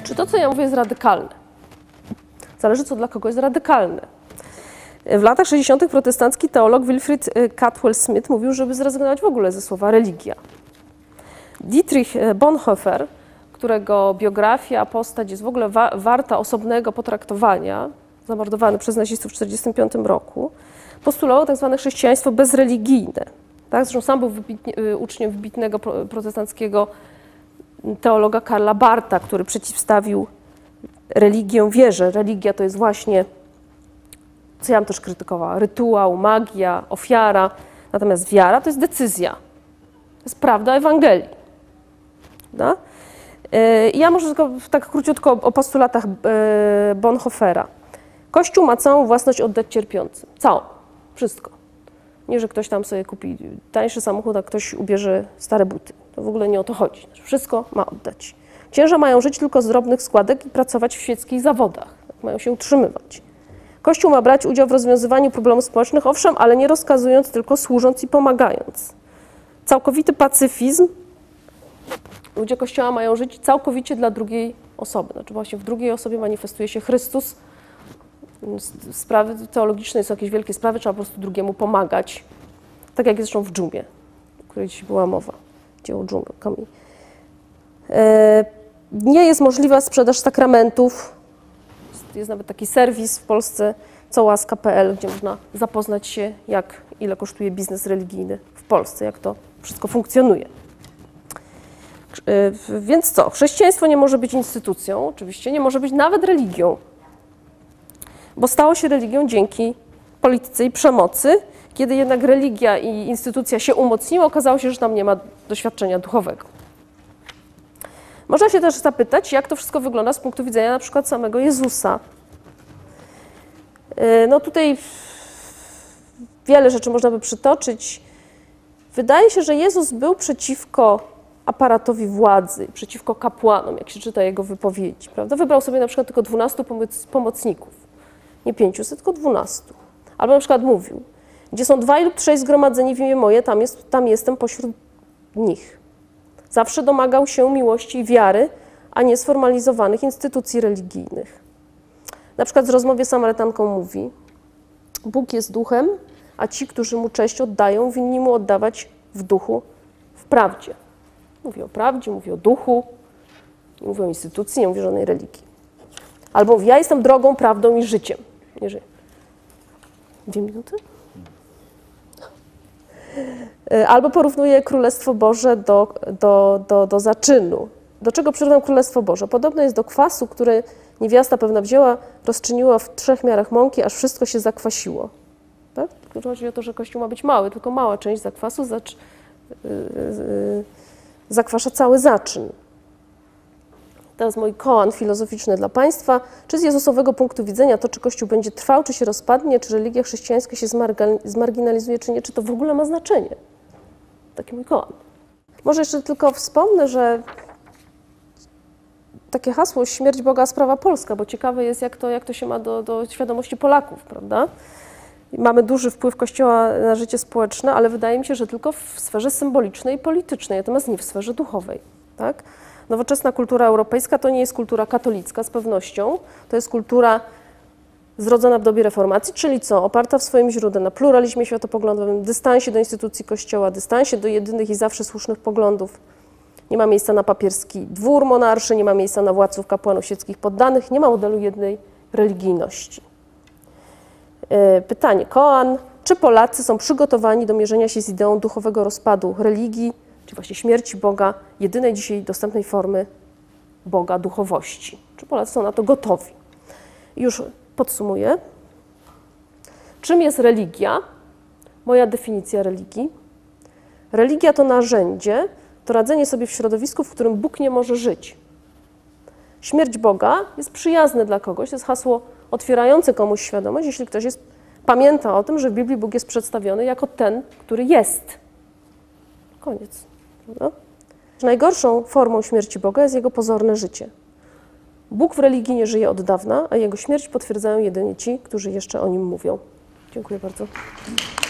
Czy to, co ja mówię, jest radykalne? Zależy, co dla kogo jest radykalne. W latach 60. protestancki teolog Wilfrid Caldwell Smith mówił, żeby zrezygnować w ogóle ze słowa religia. Dietrich Bonhoeffer, którego biografia, postać jest w ogóle warta osobnego potraktowania, zamordowany przez nazistów w 1945 roku, postulował tak zwane chrześcijaństwo bezreligijne. Tak? Zresztą sam był uczniem wybitnego protestanckiego teologa Karla Bartha, który przeciwstawił religię wierze. Religia to jest właśnie, co ja bym też krytykowała, rytuał, magia, ofiara, natomiast wiara to jest decyzja. To jest prawda Ewangelii. Da? Ja może tylko tak króciutko o postulatach Bonhoeffera. Kościół ma całą własność oddać cierpiącym. Całą. Wszystko. Nie, że ktoś tam sobie kupi tańszy samochód, a ktoś ubierze stare buty. To w ogóle nie o to chodzi. Wszystko ma oddać. Księża mają żyć tylko z drobnych składek i pracować w świeckich zawodach. Mają się utrzymywać. Kościół ma brać udział w rozwiązywaniu problemów społecznych, owszem, ale nie rozkazując, tylko służąc i pomagając. Całkowity pacyfizm. Ludzie Kościoła mają żyć całkowicie dla drugiej osoby. Znaczy właśnie w drugiej osobie manifestuje się Chrystus. Sprawy teologiczne są jakieś wielkie sprawy, trzeba po prostu drugiemu pomagać. Tak jak jest zresztą w dżumie, o której dzisiaj była mowa. Dzieło dżumy, Kami. Nie jest możliwa sprzedaż sakramentów. Jest nawet taki serwis w Polsce, cołaska.pl, gdzie można zapoznać się, ile kosztuje biznes religijny w Polsce, jak to wszystko funkcjonuje. Więc co? Chrześcijaństwo nie może być instytucją, oczywiście, nie może być nawet religią, bo stało się religią dzięki polityce i przemocy. Kiedy jednak religia i instytucja się umocniły, okazało się, że tam nie ma doświadczenia duchowego. Można się też zapytać, jak to wszystko wygląda z punktu widzenia na przykład samego Jezusa. No tutaj wiele rzeczy można by przytoczyć. Wydaje się, że Jezus był przeciwko aparatowi władzy, przeciwko kapłanom, jak się czyta jego wypowiedzi. Prawda? Wybrał sobie na przykład tylko 12 pomocników. Nie 500, tylko 12. Albo na przykład mówił, gdzie są 2 lub 3 zgromadzeni w imię moje, tam jestem pośród nich. Zawsze domagał się miłości i wiary, a nie sformalizowanych instytucji religijnych. Na przykład w rozmowie z Samarytanką mówi, Bóg jest duchem, a ci, którzy mu cześć oddają, winni mu oddawać w duchu, w prawdzie. Mówi o prawdzie, mówi o duchu, nie mówi o instytucji, nie mówi o żadnej religii. Albo mówi, ja jestem drogą, prawdą i życiem. Nie żyję. 2 minuty? Albo porównuje Królestwo Boże do zaczynu. Do czego przyrównał Królestwo Boże? Podobno jest do kwasu, który niewiasta pewna wzięła, rozczyniła w 3 miarach mąki, aż wszystko się zakwasiło. Tak? Chodzi o to, że Kościół ma być mały, tylko mała część zakwasu zakwasza cały zaczyn. Teraz mój koan filozoficzny dla Państwa. Czy z jezusowego punktu widzenia to, czy Kościół będzie trwał, czy się rozpadnie, czy religia chrześcijańska się zmarginalizuje, czy nie, czy to w ogóle ma znaczenie? Taki mój koan. Może jeszcze tylko wspomnę, że takie hasło śmierć Boga, sprawa polska, bo ciekawe jest, jak to się ma do świadomości Polaków, prawda? Mamy duży wpływ Kościoła na życie społeczne, ale wydaje mi się, że tylko w sferze symbolicznej i politycznej, natomiast nie w sferze duchowej. Tak? Nowoczesna kultura europejska to nie jest kultura katolicka z pewnością, to jest kultura zrodzona w dobie reformacji, czyli co? Oparta w swoim źródle na pluralizmie światopoglądowym, dystansie do instytucji Kościoła, dystansie do jedynych i zawsze słusznych poglądów. Nie ma miejsca na papierski dwór monarszy, nie ma miejsca na władców, kapłanów, świeckich poddanych, nie ma modelu jednej religijności. Pytanie, koan. Czy Polacy są przygotowani do mierzenia się z ideą duchowego rozpadu religii, czy właśnie śmierci Boga, jedynej dzisiaj dostępnej formy Boga, duchowości? Czy Polacy są na to gotowi? Już podsumuję. Czym jest religia? Moja definicja religii. Religia to narzędzie, to radzenie sobie w środowisku, w którym Bóg nie może żyć. Śmierć Boga jest przyjazne dla kogoś, to jest hasło otwierające komuś świadomość, jeśli ktoś pamięta o tym, że w Biblii Bóg jest przedstawiony jako ten, który jest. Koniec. Prawda? Najgorszą formą śmierci Boga jest jego pozorne życie. Bóg w religii nie żyje od dawna, a jego śmierć potwierdzają jedynie ci, którzy jeszcze o nim mówią. Dziękuję bardzo.